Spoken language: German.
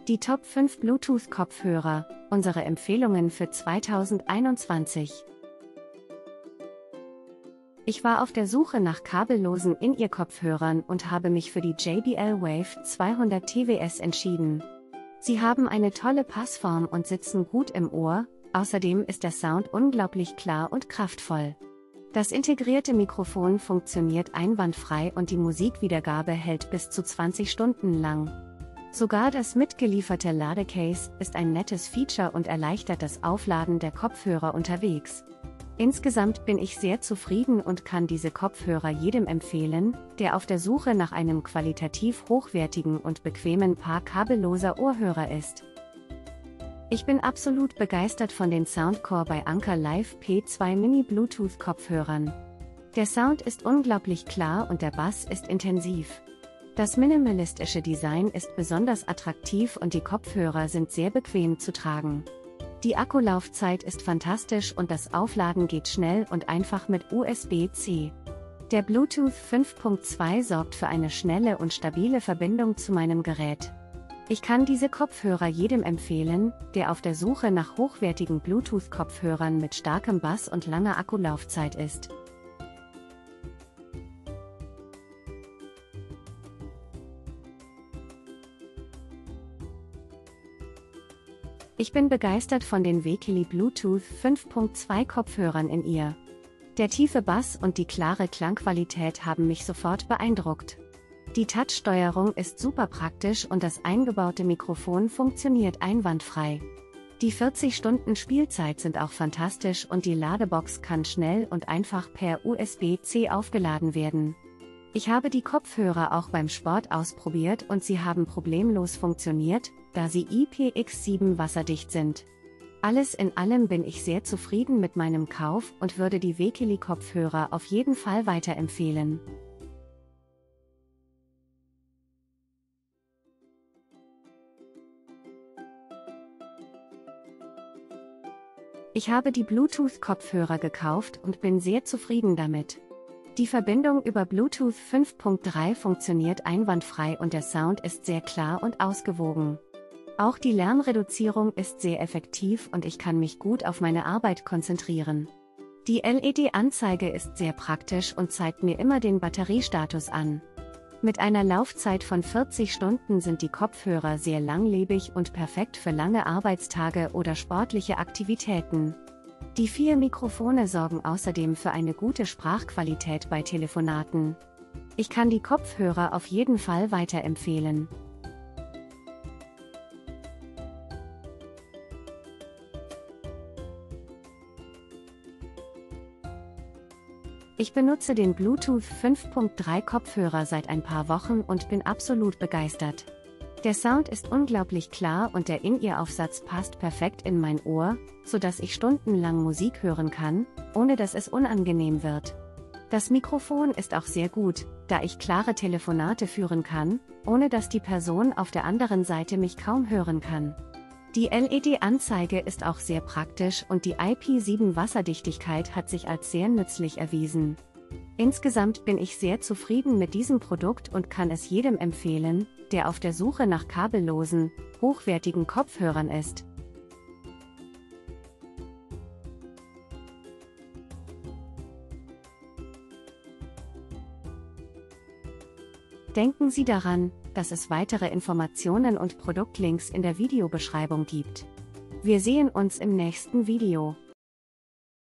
Die Top 5 Bluetooth-Kopfhörer, unsere Empfehlungen für 2021. Ich war auf der Suche nach kabellosen In-Ear-Kopfhörern und habe mich für die JBL Wave 200 TWS entschieden. Sie haben eine tolle Passform und sitzen gut im Ohr, außerdem ist der Sound unglaublich klar und kraftvoll. Das integrierte Mikrofon funktioniert einwandfrei und die Musikwiedergabe hält bis zu 20 Stunden lang. Sogar das mitgelieferte Ladecase ist ein nettes Feature und erleichtert das Aufladen der Kopfhörer unterwegs. Insgesamt bin ich sehr zufrieden und kann diese Kopfhörer jedem empfehlen, der auf der Suche nach einem qualitativ hochwertigen und bequemen Paar kabelloser Ohrhörer ist. Ich bin absolut begeistert von den Soundcore bei Anker Live P2 Mini Bluetooth Kopfhörern. Der Sound ist unglaublich klar und der Bass ist intensiv. Das minimalistische Design ist besonders attraktiv und die Kopfhörer sind sehr bequem zu tragen. Die Akkulaufzeit ist fantastisch und das Aufladen geht schnell und einfach mit USB-C. Der Bluetooth 5.2 sorgt für eine schnelle und stabile Verbindung zu meinem Gerät. Ich kann diese Kopfhörer jedem empfehlen, der auf der Suche nach hochwertigen Bluetooth-Kopfhörern mit starkem Bass und langer Akkulaufzeit ist. Ich bin begeistert von den Wekili Bluetooth 5.2 Kopfhörern in ihr. Der tiefe Bass und die klare Klangqualität haben mich sofort beeindruckt. Die Touch-Steuerung ist super praktisch und das eingebaute Mikrofon funktioniert einwandfrei. Die 40 Stunden Spielzeit sind auch fantastisch und die Ladebox kann schnell und einfach per USB-C aufgeladen werden. Ich habe die Kopfhörer auch beim Sport ausprobiert und sie haben problemlos funktioniert, da sie IPX7 wasserdicht sind. Alles in allem bin ich sehr zufrieden mit meinem Kauf und würde die Wekili Kopfhörer auf jeden Fall weiterempfehlen. Ich habe die Bluetooth-Kopfhörer gekauft und bin sehr zufrieden damit. Die Verbindung über Bluetooth 5.3 funktioniert einwandfrei und der Sound ist sehr klar und ausgewogen. Auch die Lärmreduzierung ist sehr effektiv und ich kann mich gut auf meine Arbeit konzentrieren. Die LED-Anzeige ist sehr praktisch und zeigt mir immer den Batteriestatus an. Mit einer Laufzeit von 40 Stunden sind die Kopfhörer sehr langlebig und perfekt für lange Arbeitstage oder sportliche Aktivitäten. Die 4 Mikrofone sorgen außerdem für eine gute Sprachqualität bei Telefonaten. Ich kann die Kopfhörer auf jeden Fall weiterempfehlen. Ich benutze den Bluetooth 5.3 Kopfhörer seit ein paar Wochen und bin absolut begeistert. Der Sound ist unglaublich klar und der In-Ear-Aufsatz passt perfekt in mein Ohr, sodass ich stundenlang Musik hören kann, ohne dass es unangenehm wird. Das Mikrofon ist auch sehr gut, da ich klare Telefonate führen kann, ohne dass die Person auf der anderen Seite mich kaum hören kann. Die LED-Anzeige ist auch sehr praktisch und die IP7 Wasserdichtigkeit hat sich als sehr nützlich erwiesen. Insgesamt bin ich sehr zufrieden mit diesem Produkt und kann es jedem empfehlen, der auf der Suche nach kabellosen, hochwertigen Kopfhörern ist. Denken Sie daran, dass es weitere Informationen und Produktlinks in der Videobeschreibung gibt. Wir sehen uns im nächsten Video.